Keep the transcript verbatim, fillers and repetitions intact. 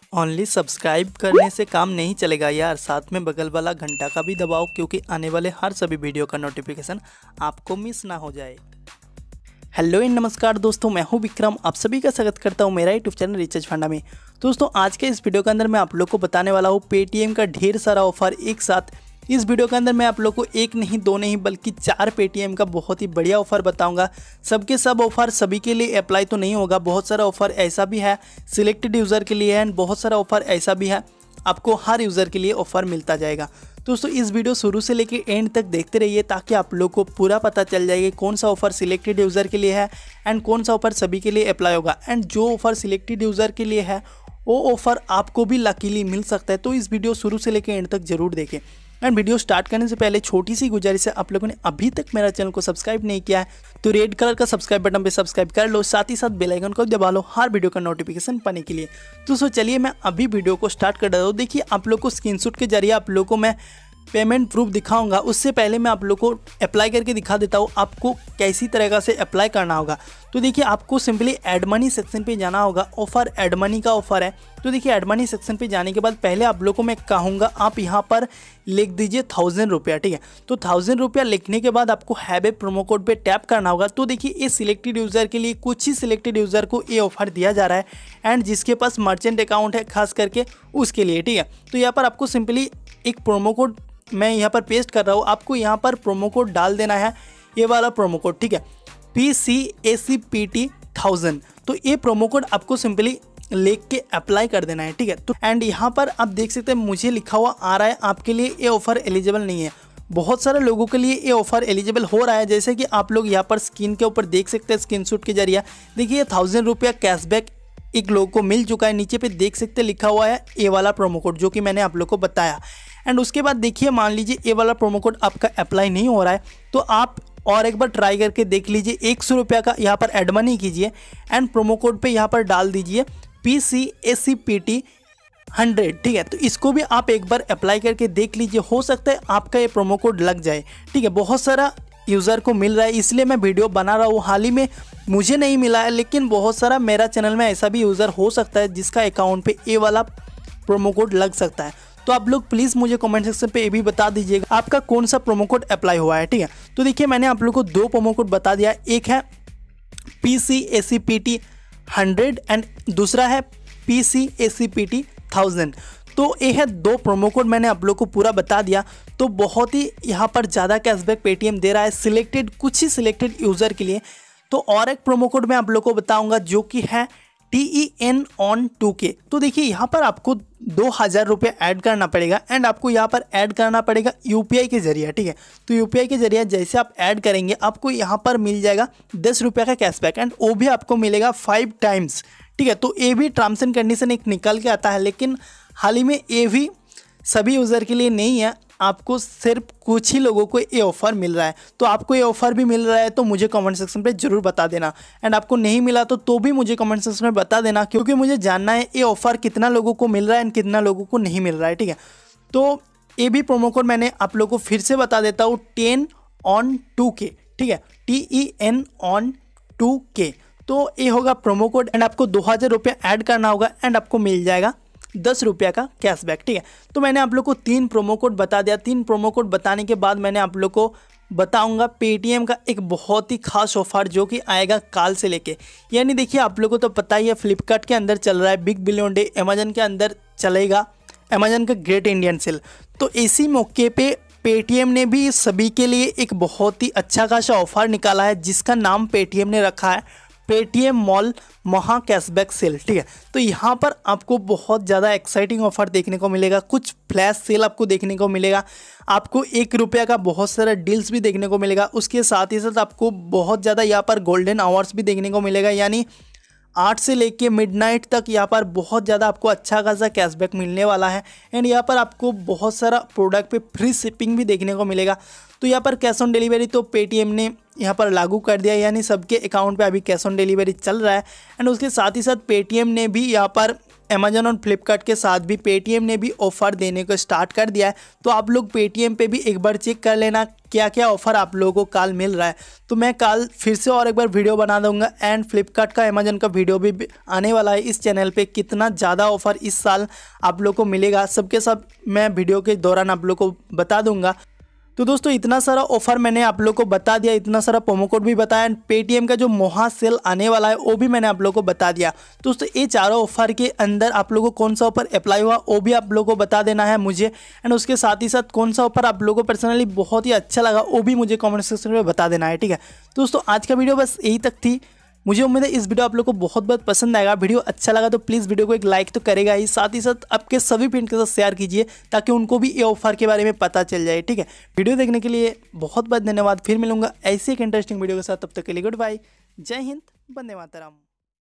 Only subscribe करने से काम नहीं चलेगा यार, साथ में बगल वाला घंटा का भी दबाओ क्योंकि आने वाले हर सभी वीडियो का नोटिफिकेशन आपको मिस ना हो जाए। हेलो एंड नमस्कार दोस्तों, मैं हूं विक्रम। आप सभी का स्वागत करता हूं मेरा यूट्यूब चैनल रिचार्ज फंडा में। दोस्तों आज के इस वीडियो के अंदर मैं आप लोग को बताने वाला हूं पेटीएम का ढेर सारा ऑफर एक साथ। इस वीडियो के अंदर मैं आप लोग को एक नहीं दो नहीं बल्कि चार पेटीएम का बहुत ही बढ़िया ऑफर बताऊंगा। सबके सब ऑफर सभी के लिए अप्लाई तो नहीं होगा, बहुत सारा ऑफर ऐसा भी है सिलेक्टेड यूज़र के लिए है एंड बहुत सारा ऑफर ऐसा भी है आपको हर यूज़र के लिए ऑफर मिलता जाएगा। दोस्तों इस वीडियो शुरू से लेकर एंड तक देखते रहिए ताकि आप लोग को पूरा पता चल जाएगा कौन सा ऑफर सिलेक्टेड यूज़र के लिए है एंड कौन सा ऑफर सभी के लिए अप्लाई होगा। एंड जो ऑफर सिलेक्टेड यूज़र के लिए है वो ऑफर आपको भी लकीली मिल सकता है। तो इस वीडियो शुरू से लेकर एंड तक जरूर देखें। एंड वीडियो स्टार्ट करने से पहले छोटी सी गुजारिश है, आप लोगों ने अभी तक मेरा चैनल को सब्सक्राइब नहीं किया है तो रेड कलर का सब्सक्राइब बटन पे सब्सक्राइब कर लो, साथ ही साथ बेल आइकन को दबा लो हर वीडियो का नोटिफिकेशन पाने के लिए। दोस्तों चलिए मैं अभी वीडियो को स्टार्ट कर रहा हूँ। देखिए आप लोग को स्क्रीनशॉट के जरिए आप लोग को मैं पेमेंट प्रूफ दिखाऊंगा, उससे पहले मैं आप लोग को अप्लाई करके दिखा देता हूँ आपको कैसी तरीक़ा से अप्लाई करना होगा। तो देखिए आपको सिंपली एड मनी सेक्शन पे जाना होगा। ऑफर एड मनी का ऑफर है। तो देखिए एड मनी सेक्शन पे जाने के बाद पहले आप लोग को मैं कहूँगा आप यहाँ पर लिख दीजिए थाउजेंड रुपया, ठीक है। तो थाउजेंड रुपया लिखने के बाद आपको हैव ए प्रोमो कोड पे टैप करना होगा। तो देखिए ये सिलेक्टेड यूज़र के लिए, कुछ ही सिलेक्टेड यूज़र को ये ऑफर दिया जा रहा है एंड जिसके पास मर्चेंट अकाउंट है खास करके उसके लिए, ठीक है। तो यहाँ पर आपको सिंपली एक प्रोमो कोड मैं यहाँ पर पेस्ट कर रहा हूँ, आपको यहाँ पर प्रोमो कोड डाल देना है, ये वाला प्रोमो कोड, ठीक है, P C A C P T thousand. तो ये प्रोमो कोड आपको सिंपली लिख के अप्लाई कर देना है, ठीक है। तो एंड यहाँ पर आप देख सकते हैं मुझे लिखा हुआ आ रहा है आपके लिए ये ऑफर एलिजिबल नहीं है। बहुत सारे लोगों के लिए ये ऑफर एलिजिबल हो रहा है, जैसे कि आप लोग यहाँ पर स्क्रीन के ऊपर देख सकते हैं स्क्रीनशॉट के जरिए। देखिए थाउजेंड रुपया कैशबैक एक लोगों को मिल चुका है, नीचे पे देख सकते लिखा हुआ है ए वाला प्रोमो कोड जो कि मैंने आप लोग को बताया। एंड उसके बाद देखिए मान लीजिए ए वाला प्रोमो कोड आपका अप्लाई नहीं हो रहा है तो आप और एक बार ट्राई करके देख लीजिए। एक सौ रुपया का यहाँ पर एड मनी कीजिए एंड प्रोमो कोड पे यहाँ पर डाल दीजिए P C A C P T hundred, ठीक है। तो इसको भी आप एक बार अप्लाई करके देख लीजिए, हो सकता है आपका ये प्रोमो कोड लग जाए, ठीक है। बहुत सारा यूज़र को मिल रहा है इसलिए मैं वीडियो बना रहा हूँ। हाल ही में मुझे नहीं मिला है लेकिन बहुत सारा मेरा चैनल में ऐसा भी यूज़र हो सकता है जिसका अकाउंट पे ए वाला प्रोमो कोड लग सकता है। तो आप लोग प्लीज़ मुझे कमेंट सेक्शन पे ये भी बता दीजिएगा आपका कौन सा प्रोमो कोड अप्लाई हुआ है, ठीक है। तो देखिए मैंने आप लोग को दो प्रोमो कोड बता दिया, एक है P C A C P T hundred and दूसरा है P C A C P T thousand. तो ये है दो प्रोमो कोड, मैंने आप लोग को पूरा बता दिया। तो बहुत ही यहाँ पर ज़्यादा कैशबैक पेटीएम दे रहा है सिलेक्टेड, कुछ ही सिलेक्टेड यूज़र के लिए। तो और एक प्रोमो कोड मैं आप लोग को बताऊंगा जो कि है T E N on two K. तो देखिए यहाँ पर आपको दो हज़ार रुपये ऐड करना पड़ेगा एंड आपको यहाँ पर ऐड करना पड़ेगा यूपीआई के जरिए, ठीक है। तो यूपीआई के जरिए जैसे आप ऐड करेंगे आपको यहाँ पर मिल जाएगा दस रुपये का कैशबैक एंड वो भी आपको मिलेगा फाइव टाइम्स, ठीक है। तो ये भी टर्म्स एंड कंडीशन एक निकल के आता है लेकिन हाल ही में ये भी सभी यूज़र के लिए नहीं है, आपको सिर्फ कुछ ही लोगों को ये ऑफ़र मिल रहा है। तो आपको ये ऑफ़र भी मिल रहा है तो मुझे कमेंट सेक्शन पे ज़रूर बता देना एंड आपको नहीं मिला तो तो भी मुझे कमेंट सेक्शन में बता देना क्योंकि मुझे जानना है ये ऑफ़र कितना लोगों को मिल रहा है एंड कितना लोगों को नहीं मिल रहा है, ठीक है। तो ये भी प्रोमो कोड मैंने आप लोगों को फिर से बता देता हूँ, टेन ऑन टू के, ठीक है, T E N on two K. तो ये होगा प्रोमो कोड एंड आपको दो हज़ार रुपये ऐड करना होगा एंड आपको मिल जाएगा दस रुपया का कैशबैक, ठीक है। तो मैंने आप लोग को तीन प्रोमो कोड बता दिया। तीन प्रोमो कोड बताने के बाद मैंने आप लोग को बताऊंगा पेटीएम का एक बहुत ही खास ऑफर जो कि आएगा काल से लेके। यानी देखिए आप लोगों को तो पता ही है फ्लिपकार्ट के अंदर चल रहा है बिग बिलियन डे, अमेजन के अंदर चलेगा अमेजन का ग्रेट इंडियन सेल। तो इसी मौके पे पेटीएम ने भी सभी के लिए एक बहुत ही अच्छा खासा ऑफर निकाला है जिसका नाम पेटीएम ने रखा है पेटीएम मॉल महा कैशबैक सेल, ठीक है। तो यहाँ पर आपको बहुत ज़्यादा एक्साइटिंग ऑफर देखने को मिलेगा, कुछ फ्लैश सेल आपको देखने को मिलेगा, आपको एक रुपया का बहुत सारा डील्स भी देखने को मिलेगा। उसके साथ ही साथ आपको बहुत ज़्यादा यहाँ पर गोल्डन आवर्स भी देखने को मिलेगा, यानी आठ से लेके मिडनाइट तक यहाँ पर बहुत ज़्यादा आपको अच्छा खासा कैशबैक मिलने वाला है एंड यहाँ पर आपको बहुत सारा प्रोडक्ट पे फ्री शिपिंग भी देखने को मिलेगा। तो यहाँ पर कैश ऑन डिलीवरी तो पेटीएम ने यहाँ पर लागू कर दिया, यानी सबके अकाउंट पे अभी कैश ऑन डिलीवरी चल रहा है एंड उसके साथ ही साथ पेटीएम ने भी यहाँ पर अमेजन और फ्लिपकार्ट के साथ भी पेटीएम ने भी ऑफ़र देने को स्टार्ट कर दिया है। तो आप लोग पेटीएम पे भी एक बार चेक कर लेना क्या क्या ऑफ़र आप लोगों को कल मिल रहा है। तो मैं कल फिर से और एक बार वीडियो बना दूंगा एंड फ्लिपकार्ट का अमेजन का वीडियो भी आने वाला है इस चैनल पे। कितना ज़्यादा ऑफ़र इस साल आप लोग को मिलेगा सबके सब मैं वीडियो के दौरान आप लोग को बता दूंगा। तो दोस्तों इतना सारा ऑफर मैंने आप लोग को बता दिया, इतना सारा प्रोमो कोड भी बताया एंड पेटीएम का जो महा सेल आने वाला है वो भी मैंने आप लोग को बता दिया। दोस्तों ये चारों ऑफर के अंदर आप लोगों को कौन सा ऑफर अप्लाई हुआ वो भी आप लोगों को बता देना है मुझे एंड उसके साथ ही साथ कौन सा ऑफर आप लोगों को पर्सनली बहुत ही अच्छा लगा वो भी मुझे कॉमेंट सेक्शन में बता देना है, ठीक है। दोस्तों आज का वीडियो बस यही तक थी। मुझे उम्मीद है इस वीडियो आप लोग को बहुत बहुत पसंद आएगा। वीडियो अच्छा लगा तो प्लीज़ वीडियो को एक लाइक तो करेगा ही, साथ ही साथ आपके सभी फ्रेंड के साथ शेयर कीजिए ताकि उनको भी ये ऑफर के बारे में पता चल जाए, ठीक है। वीडियो देखने के लिए बहुत बहुत धन्यवाद। फिर मिलूंगा ऐसे एक इंटरेस्टिंग वीडियो के साथ, तब तक के लिए गुड बाय, जय हिंद, वंदे मातरम।